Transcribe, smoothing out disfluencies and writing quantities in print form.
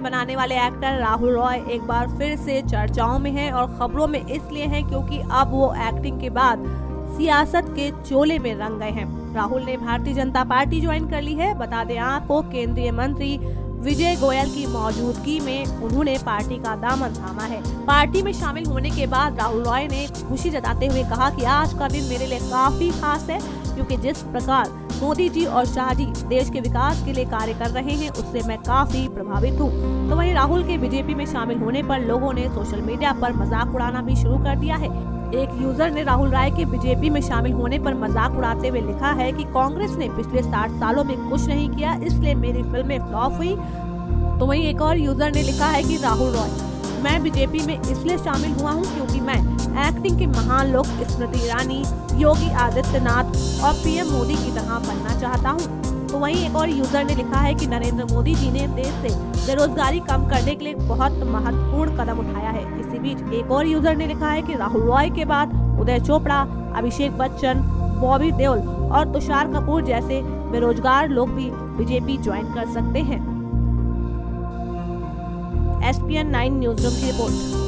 बनाने वाले एक्टर राहुल रॉय एक बार फिर से चर्चाओं में हैं और खबरों में इसलिए हैं क्योंकि अब वो एक्टिंग के बाद सियासत के चोले में रंग गए हैं। राहुल ने भारतीय जनता पार्टी ज्वाइन कर ली है। बता दें आपको, केंद्रीय मंत्री विजय गोयल की मौजूदगी में उन्होंने पार्टी का दामन थामा है। पार्टी में शामिल होने के बाद राहुल रॉय ने खुशी जताते हुए कहा कि आज का दिन मेरे लिए काफी खास है, क्योंकि जिस प्रकार मोदी जी और शाह जी देश के विकास के लिए कार्य कर रहे हैं उससे मैं काफी प्रभावित हूँ। तो वहीं राहुल के बीजेपी में शामिल होने पर लोगों ने सोशल मीडिया पर मजाक उड़ाना भी शुरू कर दिया है। एक यूजर ने राहुल रॉय के बीजेपी में शामिल होने पर मजाक उड़ाते हुए लिखा है कि कांग्रेस ने पिछले 60 सालों में कुछ नहीं किया, इसलिए मेरी फिल्में फ्लॉप हुई। तो वहीं एक और यूजर ने लिखा है कि राहुल रॉय, मैं बीजेपी में इसलिए शामिल हुआ हूं क्योंकि मैं एक्टिंग के महान लोग स्मृति ईरानी, योगी आदित्यनाथ और पीएम मोदी की तरह बनना चाहता हूं। तो वहीं एक और यूजर ने लिखा है कि नरेंद्र मोदी जी ने देश से बेरोजगारी कम करने के लिए बहुत महत्वपूर्ण कदम उठाया है। इसी बीच एक और यूजर ने लिखा है कि राहुल रॉय के बाद उदय चोपड़ा, अभिषेक बच्चन, बॉबी देओल और तुषार कपूर जैसे बेरोजगार लोग भी बीजेपी ज्वाइन कर सकते हैं। SPN 9 न्यूज़ रूम की रिपोर्ट।